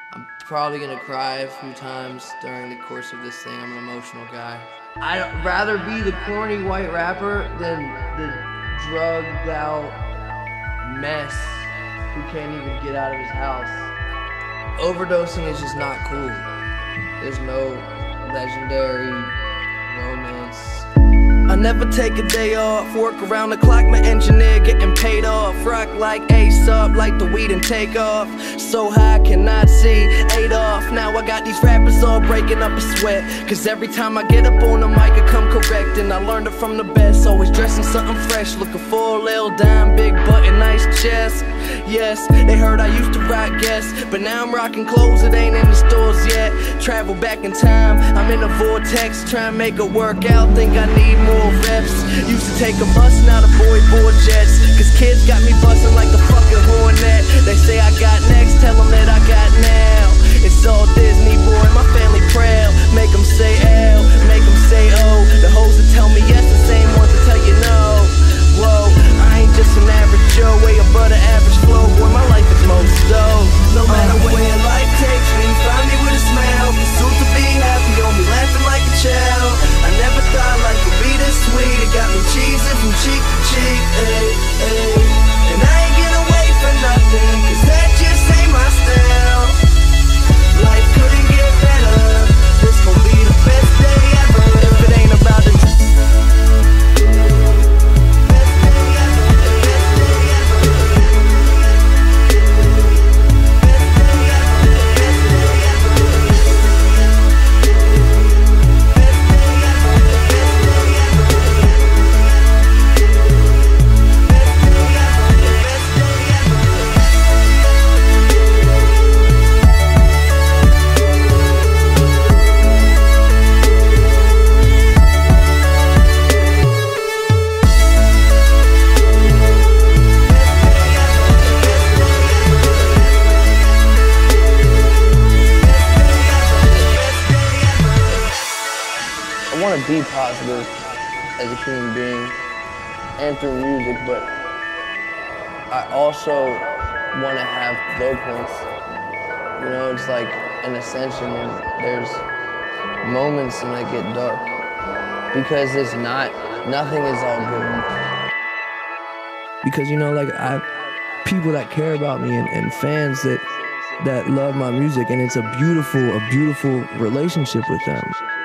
I'm probably gonna cry a few times during the course of this thing. I'm an emotional guy. I'd rather be the corny white rapper than the drugged out mess who can't even get out of his house. Overdosing is just not cool. There's no legendary romance. I never take a day off, work around the clock, my engineer getting paid off. Rock like Aesop, like the weed and take off. So high I cannot see Adolf. Now I got these rappers all breaking up a sweat, cause every time I get up on the mic I come correct. And I learned it from the best, always dressing something fresh. Looking for a little dime, big button, nice chest. Yes, they heard I used to rock Guess, but now I'm rocking clothes that ain't in the stores yet. Travel back in time, I'm in a vortex, trying to make it work out, think I need more reps. Used to take a bus, now the boy board jets, cause kids got me bustin' like the fucking hornet. They say I got next, tell them that I got now. It's all Disney, boy, my family proud. Make them say L, make them say O. The hoes that tell me yes, the same ones that tell you no. Whoa, I ain't just an average Joe, way above the average flow. Boy, my life is most dope. No matter where life takes me, find me with a smile. Be soon to be happy, on me laughing like a child. I never thought life would be this sweet. It got me cheesing from cheek to cheek, ay, ay. And I ain't gonna wait for nothing, cause that just ain't my style. Life couldn't get better, this gon' be the best day ever. If it ain't about the I want to be positive as a human being and through music, but I also want to have low points. You know, it's like an ascension, and there's moments when I get dark because nothing is all good. Because, you know, like I have people that care about me and fans that love my music, and it's a beautiful relationship with them.